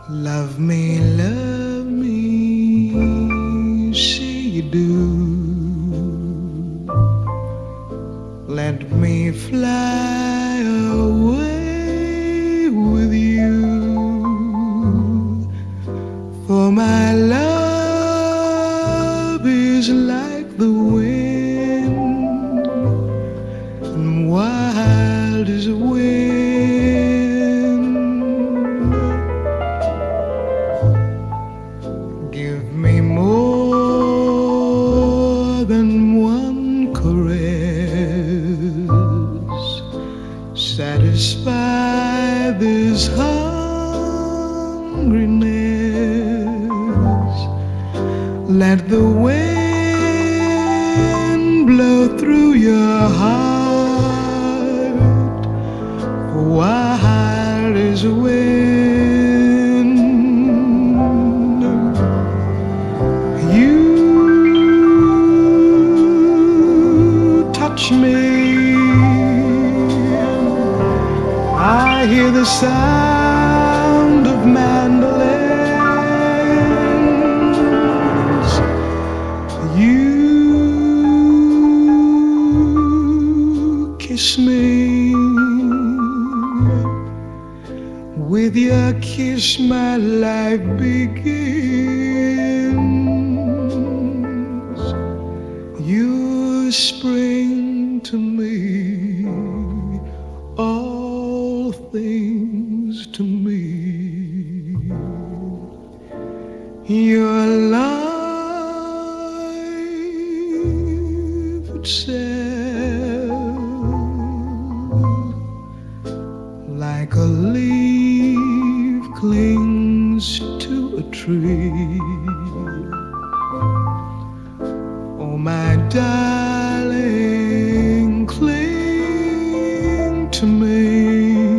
love me, say you do. Let me fly away with you, for my love is like the wind, and wild as a wind. Give me more than one caress, satisfy this hungriness. Let the wind blow through your heart, wild as a wind. You touch me, I hear the sound of mandolins. You kiss me, with your kiss my life begins. You spring to me, all things to me. Your life itself, like a leaf clings to a tree. Oh, my darling, cling to me,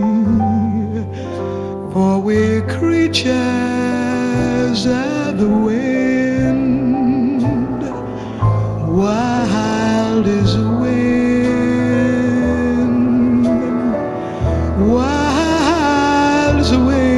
for we're creatures of the wind, wild as a wind, wild as a wind.